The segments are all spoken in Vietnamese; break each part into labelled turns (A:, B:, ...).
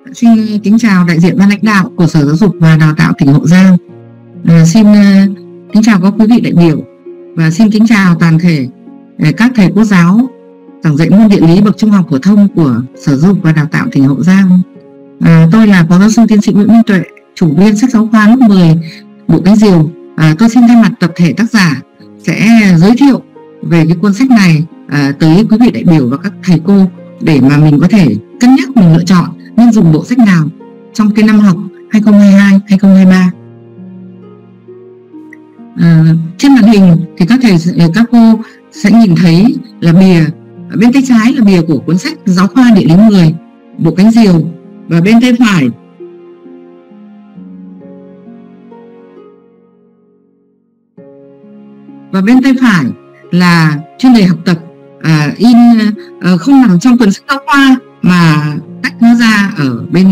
A: Xin kính chào đại diện ban lãnh đạo của Sở Giáo dục và Đào tạo tỉnh Hậu Giang. Xin kính chào các quý vị đại biểu và xin kính chào toàn thể các thầy cô giáo giảng dạy môn địa lý bậc trung học phổ thông của Sở Giáo dục và Đào tạo tỉnh Hậu Giang. Tôi là Phó Giáo sư Tiến sĩ Nguyễn Minh Tuệ, chủ biên sách giáo khoa lớp 10 Bộ Cánh Diều. Tôi xin thay mặt tập thể tác giả sẽ giới thiệu về cái cuốn sách này tới quý vị đại biểu và các thầy cô để mà mình có thể cân nhắc mình lựa chọn nên dùng bộ sách nào trong cái năm học 2022-2023. Trên màn hình thì các cô sẽ nhìn thấy là bìa, bên tay trái là bìa của cuốn sách giáo khoa địa lý 10 Bộ Cánh Diều, và bên tay phải là chuyên đề học tập không nằm trong cuốn sách giáo khoa mà tách nó ra ở bên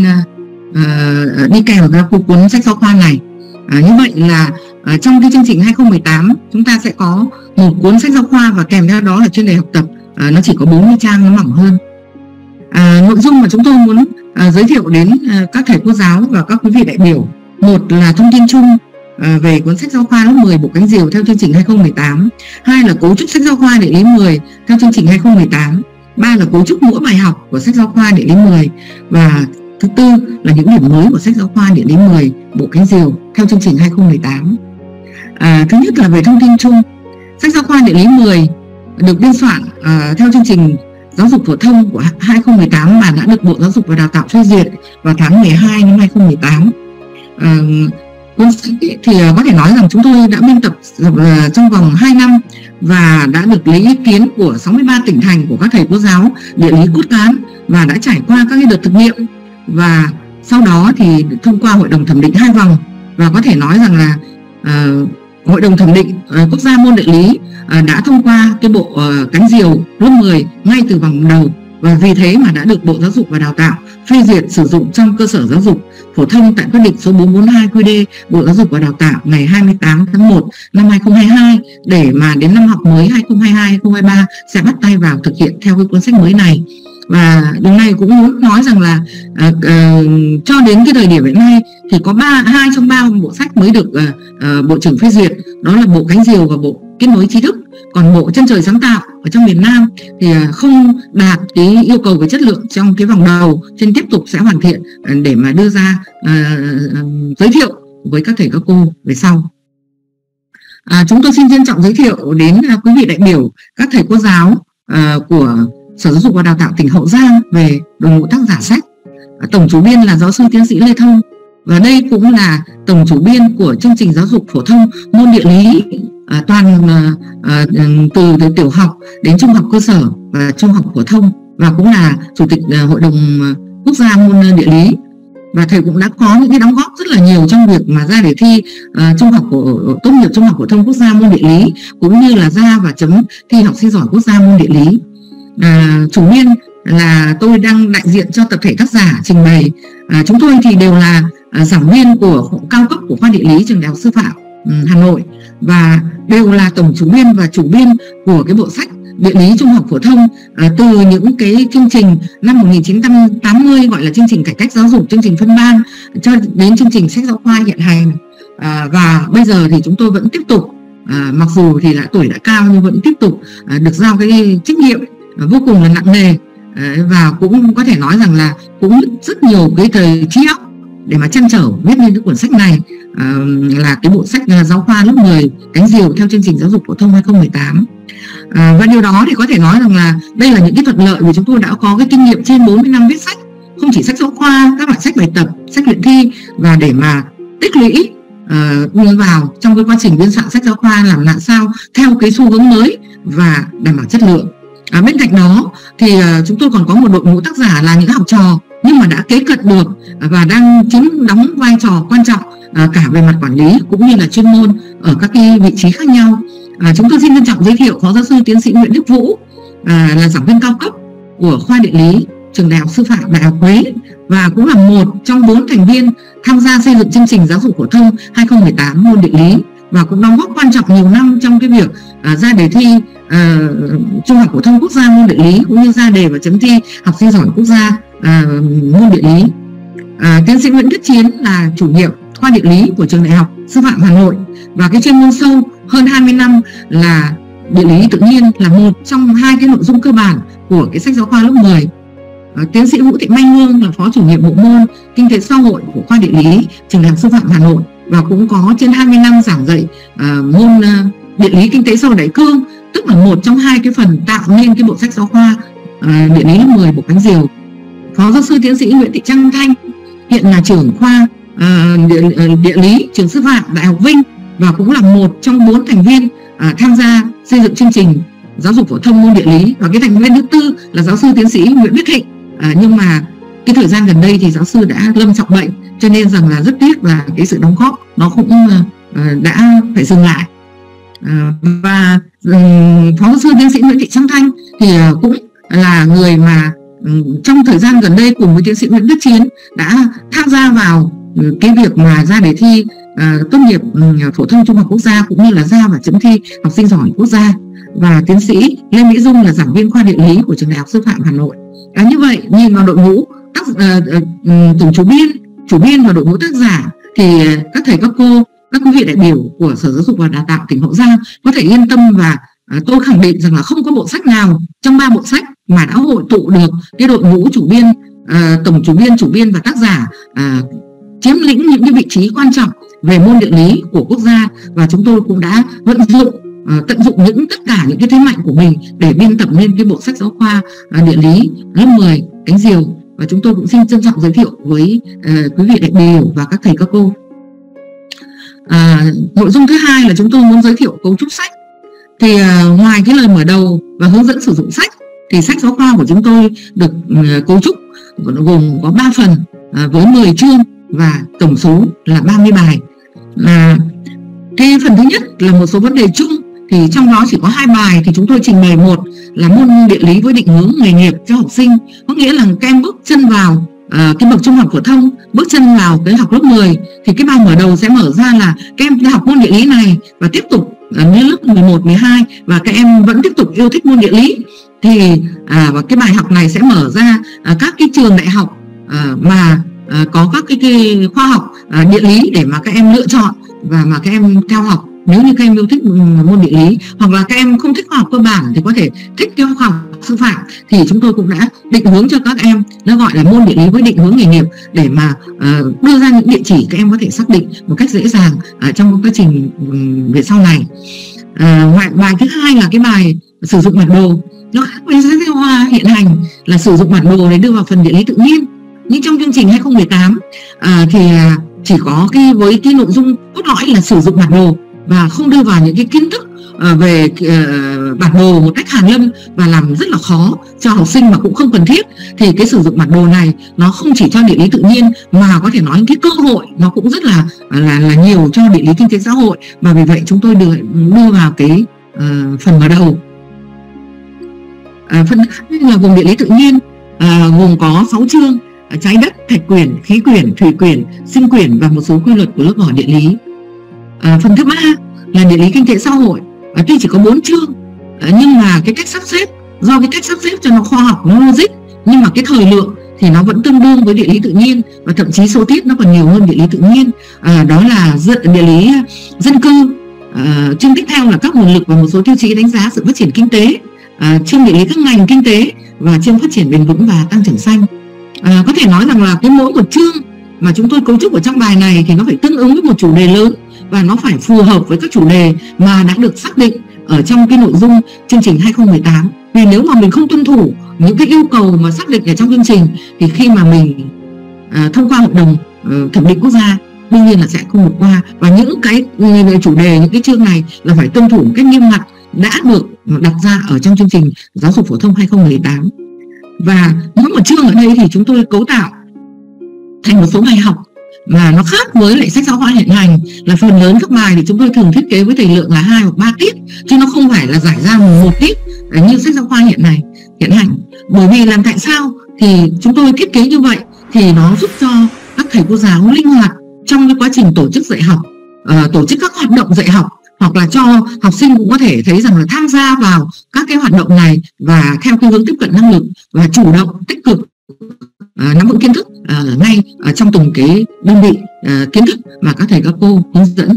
A: đi kèm ra cuốn sách giáo khoa này. Như vậy là trong cái chương trình 2018 chúng ta sẽ có một cuốn sách giáo khoa và kèm theo đó là chuyên đề học tập, nó chỉ có 40 trang, nó mỏng hơn. Nội dung mà chúng tôi muốn giới thiệu đến các thầy cô giáo và các quý vị đại biểu, một là thông tin chung về cuốn sách giáo khoa lớp 10 Bộ Cánh Diều theo chương trình 2018, hai là cấu trúc sách giáo khoa địa lý 10 theo chương trình 2018, ba là cấu trúc mỗi bài học của sách giáo khoa địa lý 10, và thứ tư là những điểm mới của sách giáo khoa địa lý 10 Bộ Cánh Diều theo chương trình 2018. Thứ nhất là về thông tin chung, sách giáo khoa địa lý 10 được biên soạn theo chương trình giáo dục phổ thông của 2018 mà đã được Bộ Giáo dục và Đào tạo phê duyệt vào tháng 12 năm 2018. Cuốn sách thì có thể nói rằng chúng tôi đã biên tập trong vòng 2 năm và đã được lấy ý kiến của 63 tỉnh thành của các thầy cô giáo địa lý cốt cán và đã trải qua các cái đợt thực nghiệm, và sau đó thì thông qua hội đồng thẩm định 2 vòng, và có thể nói rằng là hội đồng thẩm định quốc gia môn địa lý đã thông qua cái bộ Cánh Diều lớp 10 ngay từ vòng đầu, và vì thế mà đã được Bộ Giáo dục và Đào tạo phê duyệt sử dụng trong cơ sở giáo dục phổ thông tại quyết định số 442 QĐ Bộ Giáo dục và Đào tạo ngày 28 tháng 1 năm 2022, để mà đến năm học mới 2022-2023 sẽ bắt tay vào thực hiện theo cái cuốn sách mới này. Và điều này cũng muốn nói rằng là cho đến cái thời điểm hiện nay thì có 2 trong 3 bộ sách mới được Bộ trưởng phê duyệt, đó là Bộ Cánh Diều và Bộ Kết nối trí thức. Còn Bộ Chân trời sáng tạo ở trong miền Nam thì không đạt cái yêu cầu về chất lượng trong cái vòng đầu, nên tiếp tục sẽ hoàn thiện để mà đưa ra giới thiệu với các thầy các cô về sau. Chúng tôi xin trân trọng giới thiệu đến quý vị đại biểu, các thầy cô giáo của Sở Giáo dục và Đào tạo tỉnh Hậu Giang về đội ngũ tác giả sách. Tổng chủ biên là giáo sư tiến sĩ Lê Thông, và đây cũng là tổng chủ biên của chương trình giáo dục phổ thông môn địa lý toàn từ tiểu học đến trung học cơ sở và trung học phổ thông, và cũng là chủ tịch hội đồng quốc gia môn địa lý. Và thầy cũng đã có những cái đóng góp rất là nhiều trong việc mà ra đề thi tốt nghiệp trung học phổ thông quốc gia môn địa lý, cũng như là ra và chấm thi học sinh giỏi quốc gia môn địa lý. Chủ biên là tôi đang đại diện cho tập thể tác giả trình bày. Chúng tôi thì đều là giảng viên của cao cấp của khoa địa lý trường Đại học Sư phạm Hà Nội, và đều là tổng chủ biên và chủ biên của cái bộ sách địa lý trung học phổ thông từ những cái chương trình năm 1980 gọi là chương trình cải cách giáo dục, chương trình phân ban, cho đến chương trình sách giáo khoa hiện hành. Và bây giờ thì chúng tôi vẫn tiếp tục, mặc dù thì tuổi đã cao nhưng vẫn tiếp tục được giao cái trách nhiệm vô cùng là nặng nề, và cũng có thể nói rằng là cũng rất nhiều cái thời trí óc để mà trăn trở viết nên cái cuốn sách này, là cái bộ sách giáo khoa lớp 10 Cánh Diều theo chương trình giáo dục phổ thông 2018. Và điều đó thì có thể nói rằng là đây là những cái thuận lợi vì chúng tôi đã có cái kinh nghiệm trên 40 năm viết sách, không chỉ sách giáo khoa, các loại sách bài tập, sách luyện thi, và để mà tích lũy đưa vào trong cái quá trình biên soạn sách giáo khoa làm làm sao theo cái xu hướng mới và đảm bảo chất lượng. Bên cạnh đó thì chúng tôi còn có một đội ngũ tác giả là những học trò nhưng mà đã kế cận được và đang đóng vai trò quan trọng cả về mặt quản lý cũng như là chuyên môn ở các cái vị trí khác nhau. Chúng tôi xin trân trọng giới thiệu Phó Giáo sư Tiến sĩ Nguyễn Đức Vũ, là giảng viên cao cấp của khoa địa lý trường Đại học Sư phạm Đại học Huế, và cũng là một trong 4 thành viên tham gia xây dựng chương trình giáo dục phổ thông 2018 môn địa lý, và cũng đóng góp quan trọng nhiều năm trong cái việc ra đề thi trung học phổ thông quốc gia môn địa lý, cũng như ra đề và chấm thi học sinh giỏi quốc gia môn địa lý. Tiến sĩ Nguyễn Đức Chiến là chủ nhiệm khoa địa lý của trường Đại học Sư phạm Hà Nội, và cái chuyên môn sâu hơn 20 năm là địa lý tự nhiên là một trong hai cái nội dung cơ bản của cái sách giáo khoa lớp 10. Tiến sĩ Vũ Thị Mai Hương là phó chủ nhiệm bộ môn kinh tế xã hội của khoa địa lý trường Đại học Sư phạm Hà Nội, và cũng có trên 20 năm giảng dạy môn địa lý kinh tế xã hội đại cương, tức là một trong hai cái phần tạo nên cái bộ sách giáo khoa địa lý lớp 10 Bộ Cánh Diều. Phó giáo sư tiến sĩ Nguyễn Thị Trăng Thanh hiện là trưởng khoa địa lý trường Sư phạm Đại học Vinh, và cũng là một trong 4 thành viên tham gia xây dựng chương trình giáo dục phổ thông môn địa lý. Và cái thành viên thứ tư là giáo sư tiến sĩ Nguyễn Đức Hịnh, nhưng mà cái thời gian gần đây thì giáo sư đã lâm trọng bệnh, cho nên rằng là rất tiếc là cái sự đóng góp nó cũng đã phải dừng lại. Và phó giáo sư tiến sĩ Nguyễn Thị Trăng Thanh thì cũng là người mà trong thời gian gần đây cùng với tiến sĩ Nguyễn Đức Chiến đã tham gia vào cái việc mà ra đề thi tốt nghiệp phổ thông trung học quốc gia, cũng như là ra và chấm thi học sinh giỏi quốc gia. Và tiến sĩ Lê Mỹ Dung là giảng viên khoa địa lý của trường Đại học Sư phạm Hà Nội. Như vậy nhìn vào đội ngũ tổng chủ biên và đội ngũ tác giả thì các thầy các cô, các quý vị đại biểu của Sở Giáo dục và Đào tạo tỉnh Hậu Giang có thể yên tâm, và tôi khẳng định rằng là không có bộ sách nào trong 3 bộ sách mà đã hội tụ được cái đội ngũ chủ biên, tổng chủ biên và tác giả chiếm lĩnh những cái vị trí quan trọng về môn địa lý của quốc gia. Và chúng tôi cũng đã tận dụng tất cả những cái thế mạnh của mình để biên tập nên cái bộ sách giáo khoa địa lý lớp 10 Cánh Diều. Và chúng tôi cũng xin trân trọng giới thiệu với quý vị đại biểu và các thầy các cô. Nội dung thứ hai là chúng tôi muốn giới thiệu cấu trúc sách. Thì ngoài cái lời mở đầu và hướng dẫn sử dụng sách thì sách giáo khoa của chúng tôi được cấu trúc gồm có 3 phần với 10 chương và tổng số là 30 bài. Cái phần thứ nhất là một số vấn đề chung, thì trong đó chỉ có 2 bài thì chúng tôi trình bày. Một là môn địa lý với định hướng nghề nghiệp cho học sinh, có nghĩa là các em bước chân vào cái bậc trung học phổ thông, bước chân vào cái học lớp 10 thì cái bài mở đầu sẽ mở ra là các em học môn địa lý này và tiếp tục như lớp 11, 12 và các em vẫn tiếp tục yêu thích môn địa lý. Thì và cái bài học này sẽ mở ra các cái trường đại học mà có các cái khoa học địa lý để mà các em lựa chọn và mà các em theo học. Nếu như các em yêu thích môn địa lý, hoặc là các em không thích khoa học cơ bản thì có thể thích cái khoa học sư phạm, thì chúng tôi cũng đã định hướng cho các em, nó gọi là môn địa lý với định hướng nghề nghiệp, để mà đưa ra những địa chỉ các em có thể xác định một cách dễ dàng trong quá trình về sau này. Bài thứ hai là cái bài sử dụng bản đồ. Nó khác với sách giáo khoa hiện hành là sử dụng bản đồ để đưa vào phần địa lý tự nhiên, nhưng trong chương trình 2018 thì chỉ có với cái nội dung cốt lõi là sử dụng bản đồ và không đưa vào những cái kiến thức về bản đồ một cách hàn lâm và làm rất là khó cho học sinh mà cũng không cần thiết. Thì cái sử dụng bản đồ này nó không chỉ cho địa lý tự nhiên mà có thể nói cái cơ hội nó cũng rất là nhiều cho địa lý kinh tế xã hội, và vì vậy chúng tôi đưa vào cái phần mở đầu. Phần hai là gồm địa lý tự nhiên, gồm có 6 chương: trái đất, thạch quyển, khí quyển, thủy quyển, sinh quyển và một số quy luật của lớp vỏ địa lý. Phần thứ ba là địa lý kinh tế xã hội, tuy chỉ có 4 chương nhưng mà cái cách sắp xếp, do cái cách sắp xếp cho nó khoa học, nó logic, nhưng mà cái thời lượng thì nó vẫn tương đương với địa lý tự nhiên, và thậm chí số tiết nó còn nhiều hơn địa lý tự nhiên. Đó là địa lý dân cư. Chương tiếp theo là các nguồn lực và một số tiêu chí đánh giá sự phát triển kinh tế. Chương địa lý các ngành kinh tế và chương phát triển bền vững và tăng trưởng xanh. Có thể nói rằng là cái mỗi một chương mà chúng tôi cấu trúc ở trong bài này thì nó phải tương ứng với một chủ đề lớn, và nó phải phù hợp với các chủ đề mà đã được xác định ở trong cái nội dung chương trình 2018. Vì nếu mà mình không tuân thủ những cái yêu cầu mà xác định ở trong chương trình thì khi mà mình thông qua hội đồng thẩm định quốc gia đương nhiên là sẽ không vượt qua. Và những cái chủ đề, những cái chương này là phải tuân thủ một cách nghiêm ngặt đã được đặt ra ở trong chương trình giáo dục phổ thông 2018. Và mỗi một chương ở đây thì chúng tôi cấu tạo thành một số bài học mà nó khác với lại sách giáo khoa hiện hành, là phần lớn các bài thì chúng tôi thường thiết kế với thời lượng là 2 hoặc 3 tiết, chứ nó không phải là giải ra một tiết như sách giáo khoa hiện hành. Bởi vì làm tại sao thì chúng tôi thiết kế như vậy thì nó giúp cho các thầy cô giáo linh hoạt trong cái quá trình tổ chức dạy học, tổ chức các hoạt động dạy học, hoặc là cho học sinh cũng có thể thấy rằng là tham gia vào các cái hoạt động này và theo cái hướng tiếp cận năng lực và chủ động tích cực nắm vững kiến thức ngay trong từng cái đơn vị kiến thức mà các thầy các cô hướng dẫn.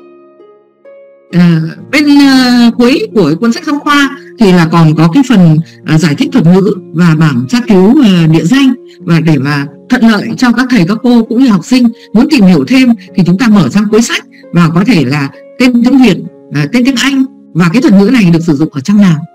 A: Bên cuối của cuốn sách giáo khoa thì là còn có cái phần giải thích thuật ngữ và bảng tra cứu địa danh, và để mà thuận lợi cho các thầy các cô cũng như học sinh muốn tìm hiểu thêm thì chúng ta mở sang cuối sách và có thể là tên tiếng Việt, tên tiếng Anh và cái thuật ngữ này được sử dụng ở trang nào.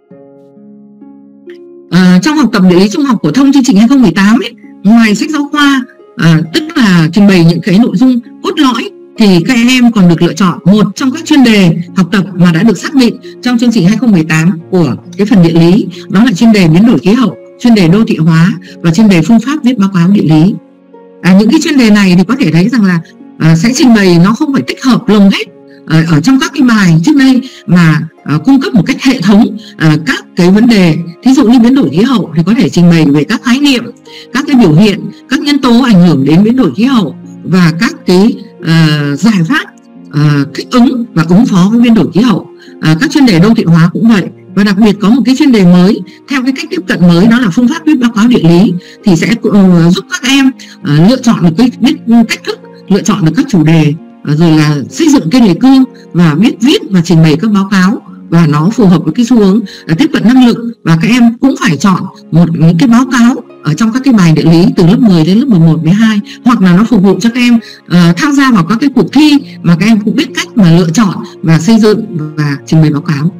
A: Trong học tập địa lý trung học phổ thông chương trình 2018 ấy, ngoài sách giáo khoa tức là trình bày những cái nội dung cốt lõi thì các em còn được lựa chọn một trong các chuyên đề học tập mà đã được xác định trong chương trình 2018 của cái phần địa lý, đó là chuyên đề biến đổi khí hậu, chuyên đề đô thị hóa và chuyên đề phương pháp viết báo cáo địa lý. Những cái chuyên đề này thì có thể thấy rằng là sẽ trình bày nó không phải tích hợp lồng ghép ở trong các cái bài trước đây mà cung cấp một cách hệ thống các cái vấn đề. Thí dụ như biến đổi khí hậu thì có thể trình bày về các khái niệm, các cái biểu hiện, các nhân tố ảnh hưởng đến biến đổi khí hậu và các cái giải pháp thích ứng và ứng phó với biến đổi khí hậu. Các chuyên đề đô thị hóa cũng vậy, và đặc biệt có một cái chuyên đề mới theo cái cách tiếp cận mới, đó là phương pháp viết báo cáo địa lý, thì sẽ giúp các em lựa chọn được cái biết cách thức lựa chọn được các chủ đề, rồi là xây dựng cái đề cương và biết viết và trình bày các báo cáo, và nó phù hợp với cái xu hướng tiếp cận năng lực. Và các em cũng phải chọn những cái báo cáo ở trong các cái bài địa lý từ lớp 10 đến lớp 11, 12, hoặc là nó phục vụ cho các em tham gia vào các cái cuộc thi mà các em cũng biết cách mà lựa chọn và xây dựng và trình bày báo cáo.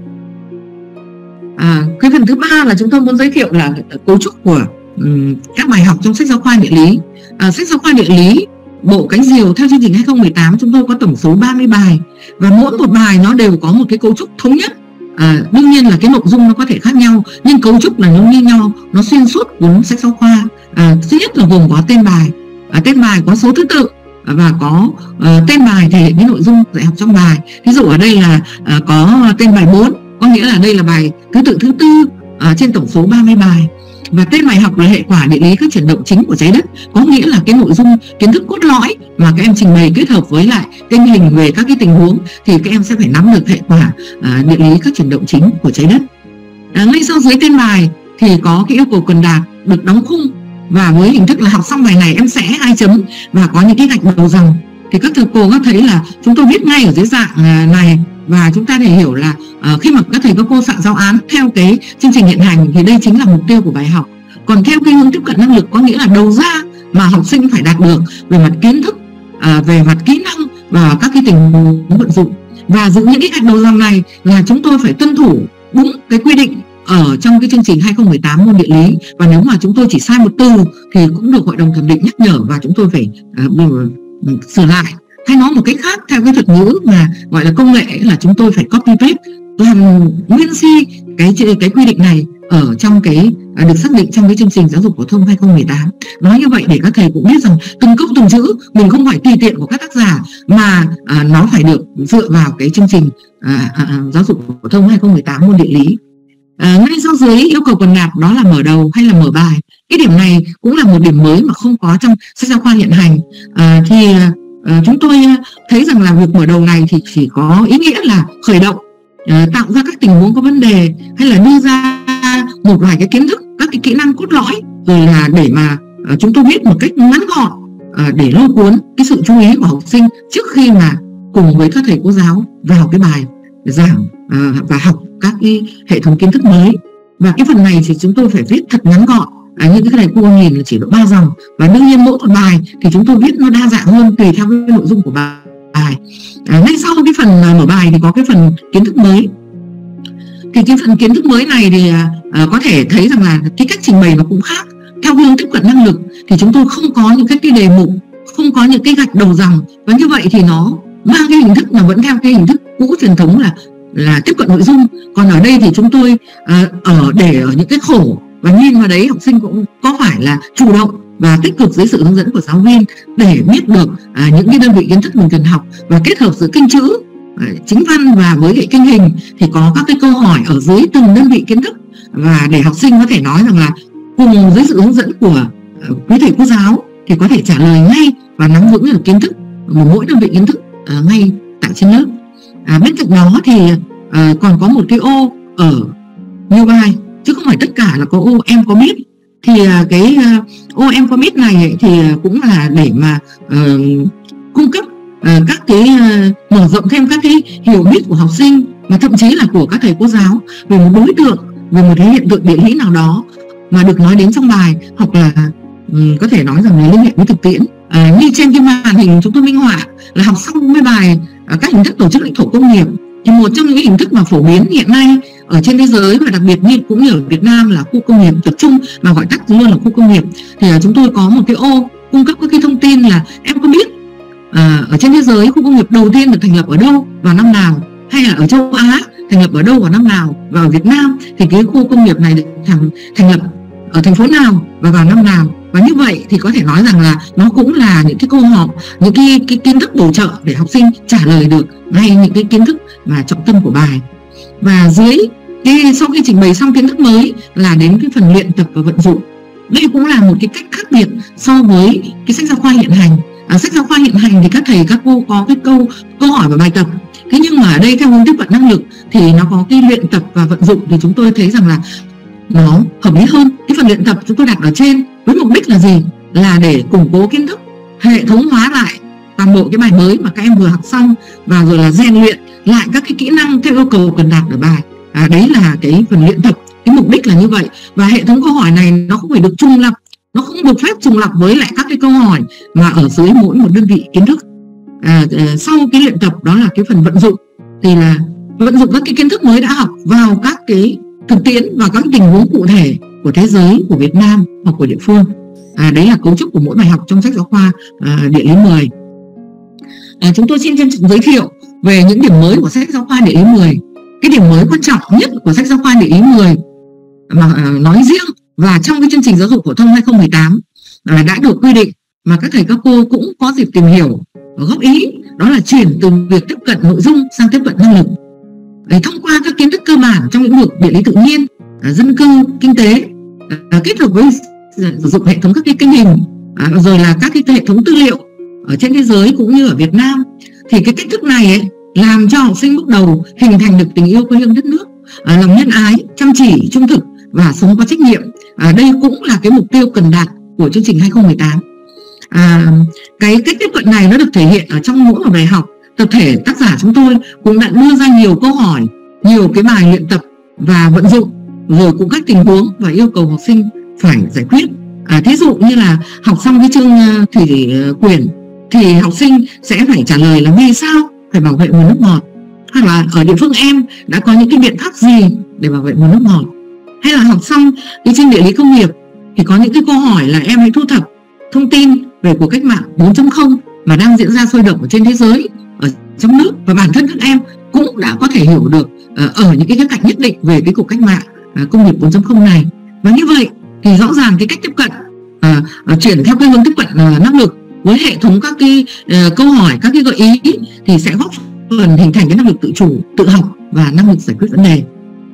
A: Cái phần thứ ba là chúng tôi muốn giới thiệu là cấu trúc của các bài học trong sách giáo khoa địa lý. Sách giáo khoa địa lý bộ cánh diều theo chương trình 2018 chúng tôi có tổng số 30 bài, và mỗi một bài nó đều có một cái cấu trúc thống nhất. Đương nhiên là cái nội dung nó có thể khác nhau, nhưng cấu trúc là nó như nhau, nó xuyên suốt cuốn sách giáo khoa. Thứ nhất là gồm có tên bài, tên bài có số thứ tự và có tên bài thể hiện cái nội dung dạy học trong bài. Ví dụ ở đây là có tên bài 4, có nghĩa là đây là bài thứ tự thứ tư trên tổng số 30 bài. Và tên bài học là hệ quả địa lý các chuyển động chính của trái đất, có nghĩa là cái nội dung kiến thức cốt lõi mà các em trình bày kết hợp với lại kênh hình về các cái tình huống thì các em sẽ phải nắm được hệ quả địa lý các chuyển động chính của trái đất. Ngay sau dưới tên bài thì có cái yêu cầu cần đạt được đóng khung, và với hình thức là học xong bài này em sẽ 2 chấm và có những cái gạch đầu dòng. Thì các thầy cô có thấy là chúng tôi viết ngay ở dưới dạng này, và chúng ta thể hiểu là khi mà các thầy các cô soạn giáo án theo cái chương trình hiện hành thì đây chính là mục tiêu của bài học. Còn theo cái hướng tiếp cận năng lực có nghĩa là đầu ra mà học sinh phải đạt được về mặt kiến thức, về mặt kỹ năng và các cái tình huống vận dụng. Và giữ những cái gạch đầu dòng này là chúng tôi phải tuân thủ đúng cái quy định ở trong cái chương trình 2018 môn địa lý, và nếu mà chúng tôi chỉ sai một từ thì cũng được hội đồng thẩm định nhắc nhở và chúng tôi phải sửa lại. Hay nói một cách khác, theo cái thuật ngữ mà gọi là công nghệ là chúng tôi phải copy paste toàn nguyên si cái quy định này ở trong cái được xác định trong cái chương trình giáo dục phổ thông 2018. Nói như vậy để các thầy cũng biết rằng từng câu từng chữ mình không phải tùy tiện của các tác giả, mà nó phải được dựa vào cái chương trình giáo dục phổ thông 2018 môn địa lý. Ngay sau dưới yêu cầu cần đạt đó là mở đầu hay là mở bài. Cái điểm này cũng là một điểm mới mà không có trong sách giáo khoa hiện hành. Chúng tôi thấy rằng là việc mở đầu này thì chỉ có ý nghĩa là khởi động, tạo ra các tình huống có vấn đề, hay là đưa ra một vài cái kiến thức, các cái kỹ năng cốt lõi, rồi là để mà chúng tôi viết một cách ngắn gọn để lôi cuốn cái sự chú ý của học sinh trước khi mà cùng với các thầy cô giáo vào cái bài giảng và học các cái hệ thống kiến thức mới. Và cái phần này thì chúng tôi phải viết thật ngắn gọn, như cái thầy cô nhìn là chỉ độ 3 dòng, và đương nhiên mỗi một bài thì chúng tôi viết nó đa dạng hơn tùy theo cái nội dung của bài. Ngay sau cái phần mở bài thì có cái phần kiến thức mới. Thì cái phần kiến thức mới này thì có thể thấy rằng là cái cách trình bày nó cũng khác. Theo hướng tiếp cận năng lực thì chúng tôi không có những cái đề mục, không có những cái gạch đầu dòng, và như vậy thì nó mang cái hình thức là vẫn theo cái hình thức cũ truyền thống là tiếp cận nội dung. Còn ở đây thì chúng tôi để ở những cái khổ, và nhìn vào đấy học sinh cũng có phải là chủ động và tích cực dưới sự hướng dẫn của giáo viên để biết được những cái đơn vị kiến thức mình cần học, và kết hợp giữa kênh chữ, chính văn và với hệ kênh hình thì có các cái câu hỏi ở dưới từng đơn vị kiến thức, và để học sinh có thể nói rằng là cùng dưới sự hướng dẫn của quý thầy cô giáo thì có thể trả lời ngay và nắm vững được kiến thức của mỗi đơn vị kiến thức ngay tại trên lớp. Bên cạnh đó thì còn có một cái ô ở nhiều bài, chứ không phải tất cả là có ô em có biết, Thì cái OM Commit này ấy, thì cũng là để mà cung cấp các cái mở rộng thêm các cái hiểu biết của học sinh, và thậm chí là của các thầy cô giáo về một đối tượng, về một cái hiện tượng địa lý nào đó mà được nói đến trong bài, hoặc là có thể nói rằng là liên hệ với thực tiễn. Như trên cái màn hình chúng tôi minh họa là học xong với bài các hình thức tổ chức lãnh thổ công nghiệp, thì một trong những hình thức mà phổ biến hiện nay ở trên thế giới và đặc biệt như cũng như ở Việt Nam là khu công nghiệp tập trung, mà gọi tắt luôn là khu công nghiệp, thì chúng tôi có một cái ô cung cấp các cái thông tin là em có biết ở trên thế giới khu công nghiệp đầu tiên được thành lập ở đâu vào năm nào, hay là ở châu Á thành lập ở đâu vào năm nào, và ở Việt Nam thì cái khu công nghiệp này được thành lập ở thành phố nào và vào năm nào. Và như vậy thì có thể nói rằng là nó cũng là những cái câu hỏi, những cái kiến thức bổ trợ để học sinh trả lời được ngay những cái kiến thức mà trọng tâm của bài. Và dưới sau khi trình bày xong kiến thức mới là đến cái phần luyện tập và vận dụng. Đây cũng là một cái cách khác biệt so với cái sách giáo khoa hiện hành. Sách giáo khoa hiện hành thì các thầy các cô có cái câu hỏi và bài tập. Thế nhưng mà ở đây theo hướng tiếp cận năng lực thì nó có cái luyện tập và vận dụng, thì chúng tôi thấy rằng là nó hợp lý hơn. Cái phần luyện tập chúng tôi đặt ở trên với mục đích là gì? Là để củng cố kiến thức, hệ thống hóa lại toàn bộ cái bài mới mà các em vừa học xong, và rồi là rèn luyện lại các cái kỹ năng theo yêu cầu cần đạt ở bài. Đấy là cái phần luyện tập, cái mục đích là như vậy. Và hệ thống câu hỏi này nó không phải được trùng lập, nó không được phép trùng lập với lại các cái câu hỏi mà ở dưới mỗi một đơn vị kiến thức. Sau cái luyện tập đó là cái phần vận dụng, thì là vận dụng các cái kiến thức mới đã học vào các cái thực tiễn và các tình huống cụ thể của thế giới, của Việt Nam hoặc của địa phương. Đấy là cấu trúc của mỗi bài học trong sách giáo khoa địa lý 10. Chúng tôi xin giới thiệu về những điểm mới của sách giáo khoa địa lý 10. Cái điểm mới quan trọng nhất của sách giáo khoa địa lý 10 mà nói riêng và trong cái chương trình giáo dục phổ thông 2018 đã được quy định, mà các thầy các cô cũng có dịp tìm hiểu và góp ý, đó là chuyển từ việc tiếp cận nội dung sang tiếp cận năng lực. Thông qua các kiến thức cơ bản trong lĩnh vực địa lý tự nhiên, dân cư, kinh tế, kết hợp với sử dụng hệ thống các cái kênh hình, rồi là các cái hệ thống tư liệu ở trên thế giới cũng như ở Việt Nam, thì cái cách thức này ấy, làm cho học sinh bước đầu hình thành được tình yêu quê hương đất nước, lòng nhân ái, chăm chỉ, trung thực và sống có trách nhiệm. Đây cũng là cái mục tiêu cần đạt của chương trình 2018. Cái cách tiếp cận này nó được thể hiện ở trong mỗi một bài học. Tập thể tác giả chúng tôi cũng đã đưa ra nhiều câu hỏi, nhiều cái bài luyện tập và vận dụng, rồi cũng các tình huống và yêu cầu học sinh phải giải quyết. Thí dụ như là học xong cái chương thủy quyển thì học sinh sẽ phải trả lời là vì sao phải bảo vệ nguồn nước ngọt, hoặc là ở địa phương em đã có những cái biện pháp gì để bảo vệ nguồn nước ngọt. Hay là học xong cái chương địa lý công nghiệp thì có những cái câu hỏi là em hãy thu thập thông tin về cuộc cách mạng 4.0 mà đang diễn ra sôi động ở trên thế giới, ở trong nước, và bản thân các em cũng đã có thể hiểu được ở những cái khía cạnh nhất định về cái cuộc cách mạng công nghiệp 4.0 này. Và như vậy thì rõ ràng cái cách tiếp cận chuyển theo cái hướng tiếp cận năng lực với hệ thống các cái câu hỏi, các cái gợi ý thì sẽ góp phần hình thành cái năng lực tự chủ, tự học và năng lực giải quyết vấn đề.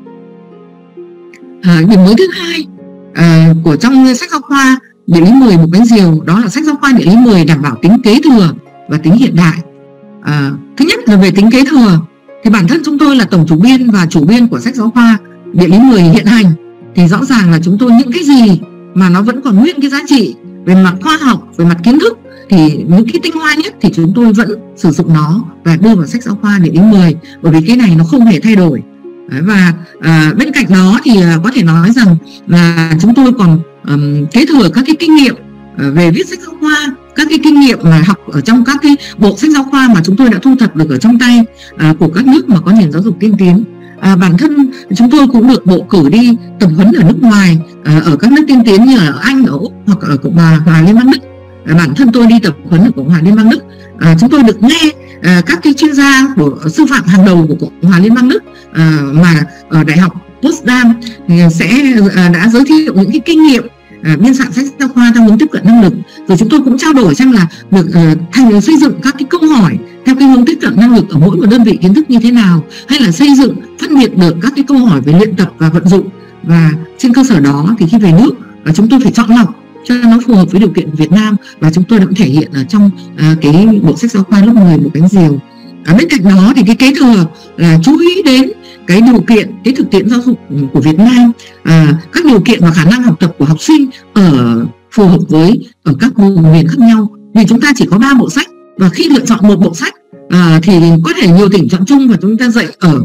A: Điểm mới thứ hai của trong sách giáo khoa địa lý 10 một cánh diều, đó là sách giáo khoa địa lý 10 đảm bảo tính kế thừa và tính hiện đại. Thứ nhất là về tính kế thừa thì bản thân chúng tôi là tổng chủ biên và chủ biên của sách giáo khoa địa lý 10 hiện hành, thì rõ ràng là chúng tôi những cái gì mà nó vẫn còn nguyên cái giá trị về mặt khoa học, về mặt kiến thức, thì những cái tinh hoa nhất thì chúng tôi vẫn sử dụng nó và đưa vào sách giáo khoa địa lý 10, bởi vì cái này nó không hề thay đổi. Và bên cạnh đó thì có thể nói rằng là chúng tôi còn kế thừa các cái kinh nghiệm về viết sách giáo khoa, các cái kinh nghiệm mà học ở trong các cái bộ sách giáo khoa mà chúng tôi đã thu thập được ở trong tay của các nước mà có nền giáo dục tiên tiến. Bản thân chúng tôi cũng được bộ cử đi tập huấn ở nước ngoài, ở các nước tiên tiến như ở Anh, ở Úc hoặc ở Cộng hòa Liên bang Đức. Bản thân tôi đi tập huấn ở Cộng hòa Liên bang Đức. Chúng tôi được nghe các cái chuyên gia của sư phạm hàng đầu của Cộng hòa Liên bang Đức mà ở Đại học Potsdam sẽ đã giới thiệu những cái kinh nghiệm biên soạn sách giáo khoa theo hướng tiếp cận năng lực. Rồi chúng tôi cũng trao đổi xem là được xây dựng các cái câu hỏi theo cái hướng tiếp cận năng lực ở mỗi một đơn vị kiến thức như thế nào, hay là xây dựng phân biệt được các cái câu hỏi về luyện tập và vận dụng. Và trên cơ sở đó thì khi về nước chúng tôi phải chọn lọc cho nó phù hợp với điều kiện của Việt Nam, và chúng tôi đã thể hiện ở trong cái bộ sách giáo khoa lớp 10 một cánh diều. Bên cạnh đó thì cái kế thừa là chú ý đến cái điều kiện, cái thực tiễn giáo dục của Việt Nam, các điều kiện và khả năng học tập của học sinh phù hợp với ở các vùng miền khác nhau. Vì chúng ta chỉ có 3 bộ sách, và khi lựa chọn một bộ sách thì có thể nhiều tỉnh chọn chung, và chúng ta dạy ở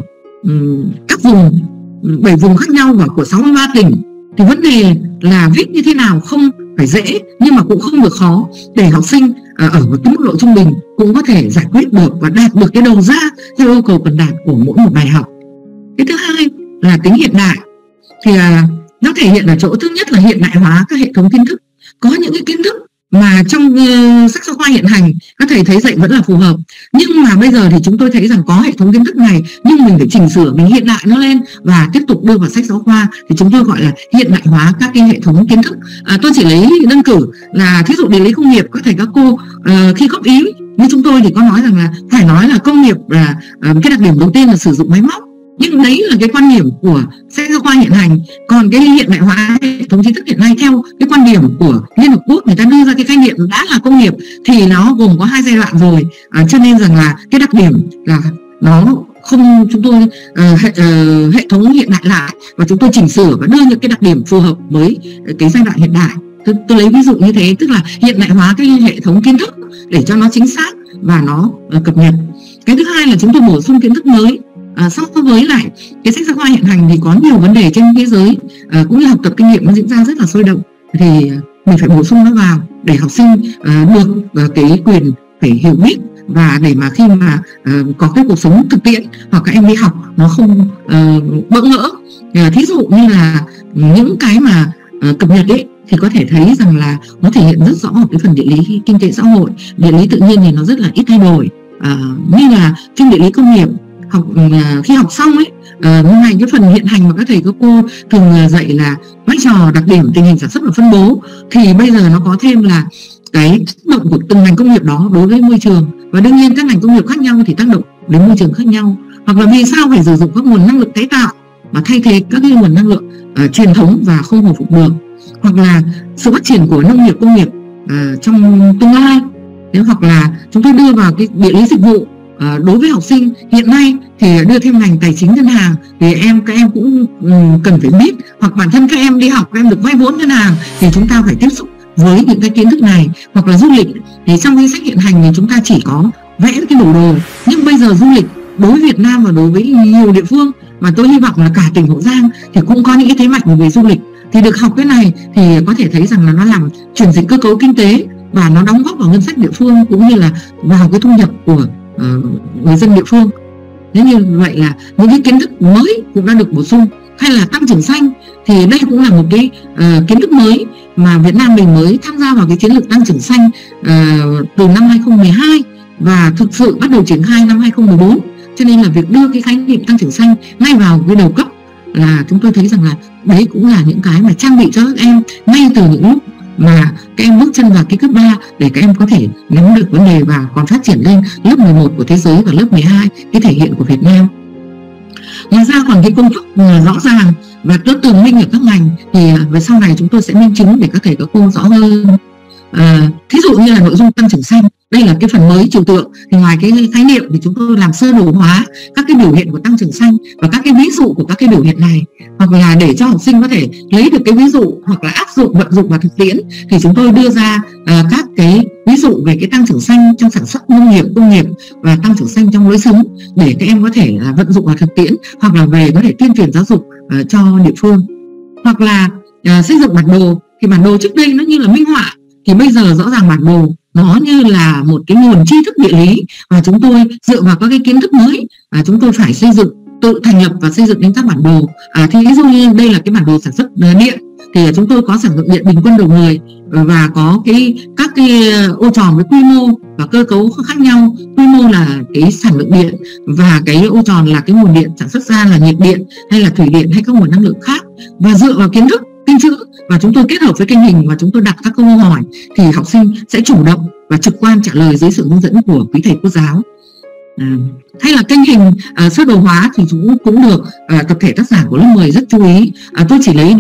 A: các vùng 7 vùng khác nhau và của 63 tỉnh. Thì vấn đề là viết như thế nào không phải dễ, nhưng mà cũng không được khó, để học sinh ở một cái mức độ trung bình cũng có thể giải quyết được và đạt được cái đầu ra theo yêu cầu cần đạt của mỗi một bài học. Cái thứ hai là tính hiện đại, thì nó thể hiện ở chỗ thứ nhất là hiện đại hóa các hệ thống kiến thức. Có những cái kiến thức mà trong sách giáo khoa hiện hành các thầy thấy dạy vẫn là phù hợp, nhưng mà bây giờ thì chúng tôi thấy rằng có hệ thống kiến thức này nhưng mình phải chỉnh sửa, mình hiện đại nó lên và tiếp tục đưa vào sách giáo khoa, thì chúng tôi gọi là hiện đại hóa các cái hệ thống kiến thức. Tôi chỉ lấy đơn cử là thí dụ địa lý công nghiệp, các thầy các cô khi góp ý như chúng tôi thì có nói rằng là phải nói là công nghiệp là cái đặc điểm đầu tiên là sử dụng máy móc, nhưng đấy là cái quan điểm của sách giáo khoa hiện hành. Còn cái hiện đại hóa hệ thống kiến thức hiện nay theo cái quan điểm của Liên Hợp Quốc, người ta đưa ra cái khái niệm đã là công nghiệp thì nó gồm có 2 giai đoạn rồi, cho nên rằng là cái đặc điểm là nó không, chúng tôi hệ thống hiện đại lại và chúng tôi chỉnh sửa và đưa những cái đặc điểm phù hợp với cái giai đoạn hiện đại. Tôi lấy ví dụ như thế, tức là hiện đại hóa cái hệ thống kiến thức để cho nó chính xác và nó cập nhật. Cái thứ hai là chúng tôi bổ sung kiến thức mới. So với lại cái sách giáo khoa hiện hành thì có nhiều vấn đề trên thế giới cũng như học tập kinh nghiệm nó diễn ra rất là sôi động, thì mình phải bổ sung nó vào để học sinh được cái quyền phải hiểu biết, và để mà khi mà có cái cuộc sống thực tiễn hoặc các em đi học nó không bỡ ngỡ. Thí dụ như là những cái mà cập nhật ấy thì có thể thấy rằng là nó thể hiện rất rõ ở cái phần địa lý kinh tế xã hội. Địa lý tự nhiên thì nó rất là ít thay đổi, như là chuyên địa lý công nghiệp khi học xong ấy, ngoài cái phần hiện hành mà các thầy các cô thường dạy là vai trò, đặc điểm, tình hình sản xuất và phân bố, thì bây giờ nó có thêm là cái tác động của từng ngành công nghiệp đó đối với môi trường, và đương nhiên các ngành công nghiệp khác nhau thì tác động đến môi trường khác nhau, hoặc là vì sao phải sử dụng các nguồn năng lượng tái tạo mà thay thế các cái nguồn năng lượng truyền thống và không hồi phục được, hoặc là sự phát triển của nông nghiệp công nghiệp trong tương lai. Hoặc là chúng tôi đưa vào cái địa lý dịch vụ. Đối với học sinh hiện nay thì đưa thêm ngành tài chính ngân hàng, thì các em cũng cần phải biết, hoặc bản thân các em đi học các em được vay vốn ngân hàng thì chúng ta phải tiếp xúc với những cái kiến thức này. Hoặc là du lịch, thì trong danh sách hiện hành thì chúng ta chỉ có vẽ cái biểu đồ, nhưng bây giờ du lịch đối với Việt Nam và đối với nhiều địa phương, mà tôi hy vọng là cả tỉnh Hậu Giang thì cũng có những cái thế mạnh về du lịch, thì được học cái này thì có thể thấy rằng là nó làm chuyển dịch cơ cấu kinh tế và nó đóng góp vào ngân sách địa phương cũng như là vào cái thu nhập của người dân địa phương. Nếu như vậy là những cái kiến thức mới cũng đã được bổ sung. Hay là tăng trưởng xanh, thì đây cũng là một cái kiến thức mới mà Việt Nam mình mới tham gia vào cái chiến lược tăng trưởng xanh từ năm 2012 và thực sự bắt đầu triển khai năm 2014. Cho nên là việc đưa cái khái niệm tăng trưởng xanh ngay vào cái đầu cấp là chúng tôi thấy rằng là đấy cũng là những cái mà trang bị cho các em ngay từ những lúc mà các em bước chân vào cái cấp 3 để các em có thể nắm được vấn đề và còn phát triển lên lớp 11 của thế giới và lớp 12 cái thể hiện của Việt Nam. Ngoài ra còn cái công thức rõ ràng và tốt tường minh ở các ngành thì về sau này chúng tôi sẽ minh chứng để các thầy các cô rõ hơn. Thí dụ như là nội dung tăng trưởng xanh, đây là cái phần mới trừu tượng, thì ngoài cái khái niệm thì chúng tôi làm sơ đồ hóa các cái biểu hiện của tăng trưởng xanh và các cái ví dụ của các cái biểu hiện này, hoặc là để cho học sinh có thể lấy được cái ví dụ hoặc là áp dụng vận dụng vào thực tiễn, thì chúng tôi đưa ra các cái ví dụ về cái tăng trưởng xanh trong sản xuất nông nghiệp, công nghiệp và tăng trưởng xanh trong lối sống để các em có thể vận dụng vào thực tiễn, hoặc là về có thể tuyên truyền giáo dục cho địa phương. Hoặc là xây dựng bản đồ, thì bản đồ trước đây nó như là minh họa, thì bây giờ rõ ràng bản đồ nó như là một cái nguồn tri thức địa lý, và chúng tôi dựa vào các cái kiến thức mới chúng tôi phải xây dựng, tự thành lập và xây dựng đến các bản đồ. Thì ví dụ như đây là cái bản đồ sản xuất điện, thì chúng tôi có sản lượng điện bình quân đầu người và có các cái ô tròn với quy mô và cơ cấu khác nhau. Quy mô là cái sản lượng điện và cái ô tròn là cái nguồn điện sản xuất ra là nhiệt điện hay là thủy điện hay các nguồn năng lượng khác, và dựa vào kiến thức kinh chữ và chúng tôi kết hợp với kênh hình và chúng tôi đặt các câu hỏi thì học sinh sẽ chủ động và trực quan trả lời dưới sự hướng dẫn của quý thầy cô giáo. Hay là kênh hình sơ đồ hóa thì cũng được tập thể tác giả của lớp 10 rất chú ý. Tôi chỉ lấy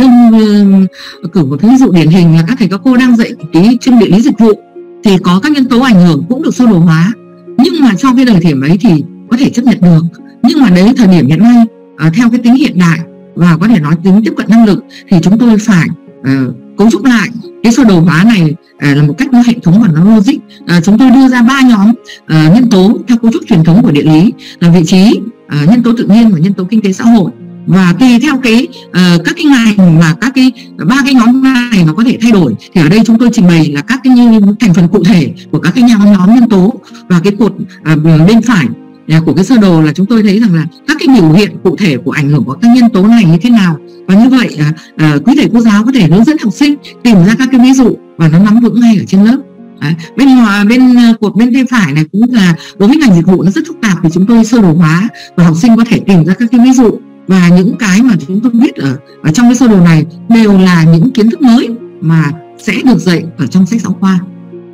A: cử một ví dụ điển hình là các thầy các cô đang dạy cái chuyên địa lý dịch vụ, thì có các nhân tố ảnh hưởng cũng được sơ đồ hóa, nhưng mà cho cái đời điểm ấy thì có thể chấp nhận được. Nhưng mà đến thời điểm hiện nay, theo cái tính hiện đại và có thể nói tính tiếp cận năng lực, thì chúng tôi phải cấu trúc lại cái sơ đồ hóa này là một cách nó hệ thống và nó logic. Chúng tôi đưa ra 3 nhóm nhân tố theo cấu trúc truyền thống của địa lý là vị trí, nhân tố tự nhiên và nhân tố kinh tế xã hội. Và tùy theo các cái ngành mà các cái 3 cái nhóm này nó có thể thay đổi, thì ở đây chúng tôi trình bày là các cái như thành phần cụ thể của các cái nhóm nhân tố. Và cái cột bên phải của cái sơ đồ là chúng tôi thấy rằng là các cái biểu hiện cụ thể của ảnh hưởng của các nhân tố này như thế nào. Và như vậy quý thầy cô giáo có thể hướng dẫn học sinh tìm ra các cái ví dụ và nó nắm vững ngay ở trên lớp. Bên cột bên tay phải này cũng là đối với ngành dịch vụ nó rất phức tạp, thì chúng tôi sơ đồ hóa và học sinh có thể tìm ra các cái ví dụ. Và những cái mà chúng tôi viết ở trong cái sơ đồ này đều là những kiến thức mới mà sẽ được dạy ở trong sách giáo khoa.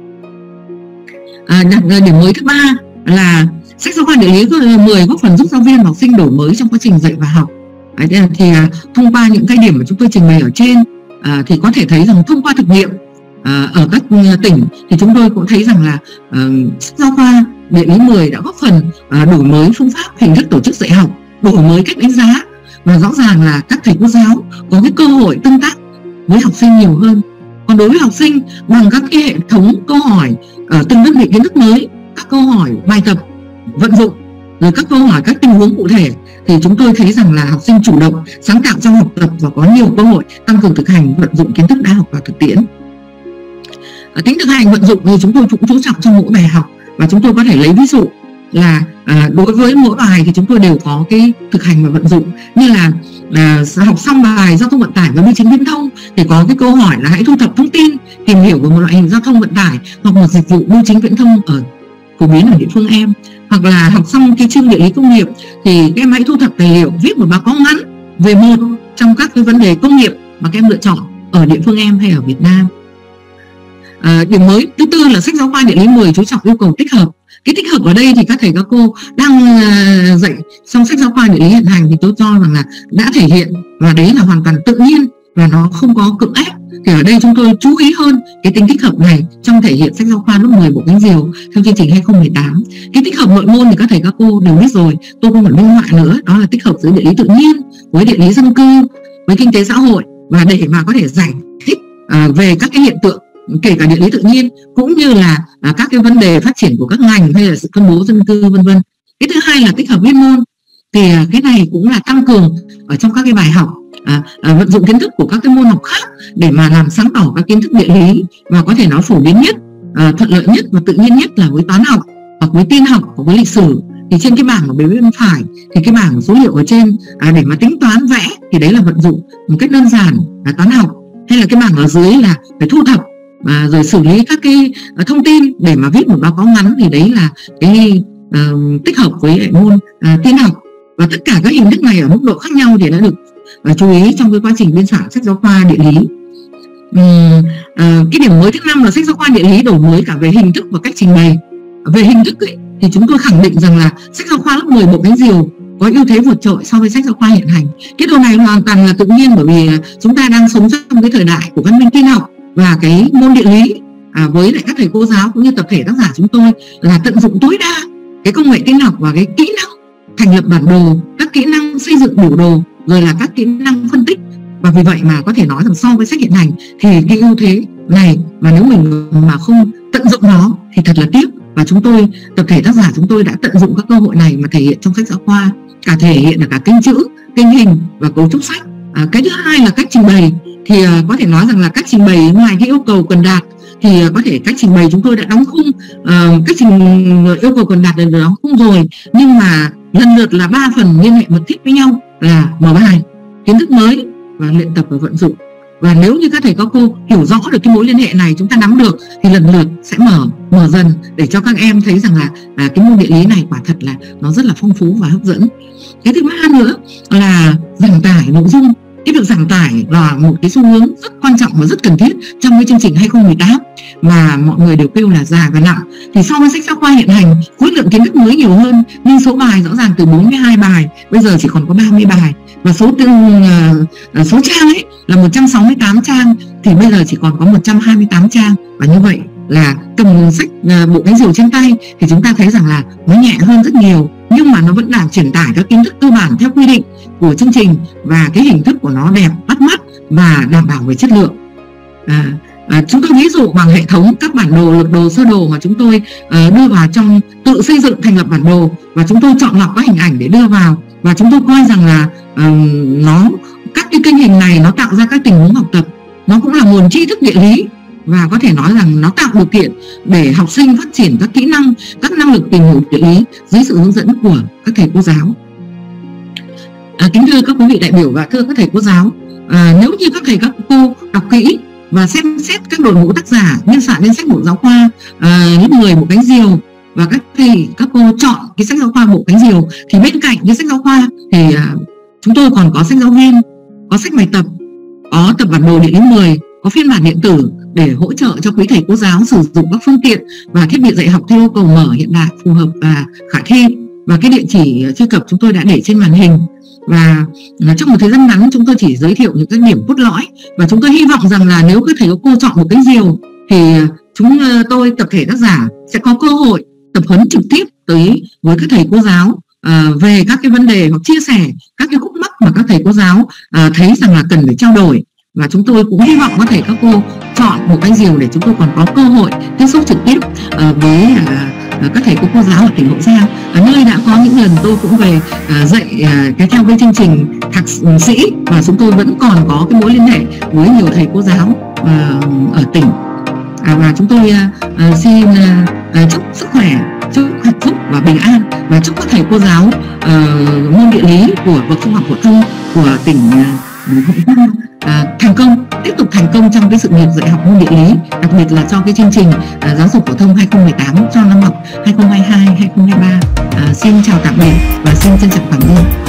A: Điểm mới thứ 3 là sách giáo khoa địa lý 10 góp phần giúp giáo viên và học sinh đổi mới trong quá trình dạy và học. Thì thông qua những cái điểm mà chúng tôi trình bày ở trên, thì có thể thấy rằng thông qua thực nghiệm ở các tỉnh, thì chúng tôi cũng thấy rằng là sách giáo khoa địa lý 10 đã góp phần đổi mới phương pháp, hình thức tổ chức dạy học, đổi mới cách đánh giá, và rõ ràng là các thầy cô giáo có cái cơ hội tương tác với học sinh nhiều hơn. Còn đối với học sinh, bằng các cái hệ thống câu hỏi ở từng đơn vị kiến thức mới, các câu hỏi bài tập vận dụng, rồi các câu hỏi các tình huống cụ thể, thì chúng tôi thấy rằng là học sinh chủ động, sáng tạo trong học tập và có nhiều cơ hội tăng cường thực hành, vận dụng kiến thức đã học vào thực tiễn. Tính thực hành vận dụng thì chúng tôi cũng chú trọng trong mỗi bài học, và chúng tôi có thể lấy ví dụ là đối với mỗi bài thì chúng tôi đều có cái thực hành và vận dụng. Như là học xong bài giao thông vận tải và bưu chính viễn thông thì có cái câu hỏi là hãy thu thập thông tin, tìm hiểu về một loại hình giao thông vận tải hoặc một dịch vụ bưu chính viễn thông phổ biến ở địa phương em. Hoặc là học xong cái chương địa lý công nghiệp thì các em hãy thu thập tài liệu, viết một báo cáo ngắn về một trong các cái vấn đề công nghiệp mà các em lựa chọn ở địa phương em hay ở Việt Nam. Điểm mới thứ 4 là sách giáo khoa địa lý 10 chú trọng yêu cầu tích hợp. Cái tích hợp ở đây thì các thầy các cô đang dạy trong sách giáo khoa địa lý hiện hành thì tôi cho rằng là đã thể hiện, và đấy là hoàn toàn tự nhiên và nó không có cưỡng ép. Thì ở đây chúng tôi chú ý hơn cái tính tích hợp này trong thể hiện sách giáo khoa lớp 10 Bộ Cánh Diều theo chương trình 2018. Cái tích hợp nội môn thì các thầy các cô đều biết rồi, tôi không phải minh họa nữa, đó là tích hợp giữa địa lý tự nhiên với địa lý dân cư với kinh tế xã hội, và để mà có thể giải thích về các cái hiện tượng kể cả địa lý tự nhiên cũng như là các cái vấn đề phát triển của các ngành hay là sự phân bố dân cư vân vân. Cái thứ hai là tích hợp chuyên môn, thì cái này cũng là tăng cường ở trong các cái bài học, vận dụng kiến thức của các cái môn học khác để mà làm sáng tỏ các kiến thức địa lý, và có thể nói phổ biến nhất, thuận lợi nhất và tự nhiên nhất là với toán học hoặc với tin học hoặc với lịch sử. Thì trên cái bảng ở bên phải thì cái bảng số liệu ở trên để mà tính toán vẽ thì đấy là vận dụng một cách đơn giản là toán học, hay là cái bảng ở dưới là phải thu thập rồi xử lý các cái thông tin để mà viết một báo cáo ngắn, thì đấy là cái tích hợp với môn tin học. Và tất cả các hình thức này ở mức độ khác nhau thì đã được chú ý trong cái quá trình biên soạn sách giáo khoa địa lý. Cái điểm mới thứ 5 là sách giáo khoa địa lý đổi mới cả về hình thức và cách trình bày. Về hình thức ấy, thì chúng tôi khẳng định rằng là sách giáo khoa lớp 10 Bộ Cánh Diều có ưu thế vượt trội so với sách giáo khoa hiện hành. Cái điều này hoàn toàn là tự nhiên, bởi vì chúng ta đang sống trong cái thời đại của văn minh tin học, và cái môn địa lý với lại các thầy cô giáo cũng như tập thể tác giả chúng tôi là tận dụng tối đa cái công nghệ tin học và cái kỹ năng thành lập bản đồ, các kỹ năng xây dựng biểu đồ, rồi là các kỹ năng phân tích. Và vì vậy mà có thể nói rằng so với sách hiện hành thì cái ưu thế này mà nếu mình mà không tận dụng nó thì thật là tiếc. Và chúng tôi, tập thể tác giả chúng tôi đã tận dụng các cơ hội này mà thể hiện trong sách giáo khoa, cả thể hiện là cả kênh chữ, kênh hình và cấu trúc sách. Cái thứ hai là cách trình bày, thì có thể nói rằng là cách trình bày ngoài cái yêu cầu cần đạt thì có thể cách trình bày chúng tôi đã đóng khung, yêu cầu cần đạt được đóng khung rồi, nhưng mà lần lượt là 3 phần liên hệ mật thiết với nhau là mở bài, kiến thức mới và luyện tập và vận dụng. Và nếu như các thầy các cô hiểu rõ được cái mối liên hệ này, chúng ta nắm được thì lần lượt sẽ mở dần để cho các em thấy rằng là cái môn địa lý này quả thật là nó rất là phong phú và hấp dẫn. Cái thứ ba nữa là giảm tải nội dung. Cái việc giảm tải là một cái xu hướng rất quan trọng và rất cần thiết trong cái chương trình 2018 mà mọi người đều kêu là dài và nặng. Thì so với sách giáo khoa hiện hành, khối lượng kiến thức mới nhiều hơn, nhưng số bài rõ ràng từ 42 bài bây giờ chỉ còn có 30 bài, và số trang ấy là 168 trang thì bây giờ chỉ còn có 128 trang. Và như vậy là cầm sách bộ cánh diều trên tay thì chúng ta thấy rằng là nó nhẹ hơn rất nhiều, nhưng mà nó vẫn đang truyền tải các kiến thức cơ bản theo quy định của chương trình, và cái hình thức của nó đẹp, bắt mắt và đảm bảo về chất lượng. Chúng tôi ví dụ bằng hệ thống các bản đồ, lược đồ, sơ đồ mà chúng tôi đưa vào trong tự xây dựng, thành lập bản đồ, và chúng tôi chọn lọc các hình ảnh để đưa vào, và chúng tôi coi rằng là các cái kênh hình này nó tạo ra các tình huống học tập, nó cũng là nguồn tri thức địa lý, và có thể nói rằng nó tạo điều kiện để học sinh phát triển các kỹ năng, các năng lực tìm hiểu địa lý dưới sự hướng dẫn của các thầy cô giáo. Kính thưa các quý vị đại biểu và thưa các thầy cô giáo, nếu như các thầy các cô đọc kỹ và xem xét các đội ngũ tác giả biên soạn lên sách bộ giáo khoa lớp 10 bộ cánh diều, và các thầy các cô chọn cái sách giáo khoa bộ cánh diều, thì bên cạnh cái sách giáo khoa thì chúng tôi còn có sách giáo viên, có sách bài tập, có tập bản đồ địa lý 10, có phiên bản điện tử để hỗ trợ cho quý thầy cô giáo sử dụng các phương tiện và thiết bị dạy học theo yêu cầu mở, hiện đại, phù hợp và khả thi. Và cái địa chỉ truy cập chúng tôi đã để trên màn hình. Và trong một thời gian ngắn chúng tôi chỉ giới thiệu những cái điểm cốt lõi, và chúng tôi hy vọng rằng là nếu các thầy cô chọn một cánh diều thì chúng tôi tập thể tác giả sẽ có cơ hội tập huấn trực tiếp tới với các thầy cô giáo về các cái vấn đề, hoặc chia sẻ các cái khúc mắc mà các thầy cô giáo thấy rằng là cần phải trao đổi. Và chúng tôi cũng hy vọng các thầy các cô chọn một cánh diều để chúng tôi còn có cơ hội tiếp xúc trực tiếp với các thầy cô giáo ở tỉnh Hậu Giang, nơi đã có những lần tôi cũng về dạy cái theo cái chương trình thạc sĩ, và chúng tôi vẫn còn có cái mối liên hệ với nhiều thầy cô giáo ở tỉnh. Và chúng tôi xin chúc sức khỏe, chúc hạnh phúc và bình an, và chúc các thầy cô giáo môn địa lý của bậc trung học phổ thông của tỉnh Hậu Giang thành công, tiếp tục thành công trong cái sự nghiệp dạy học môn địa lý, đặc biệt là cho cái chương trình giáo dục phổ thông 2018 cho năm học 2022-2023. Xin chào tạm biệt và xin trân trọng cảm ơn.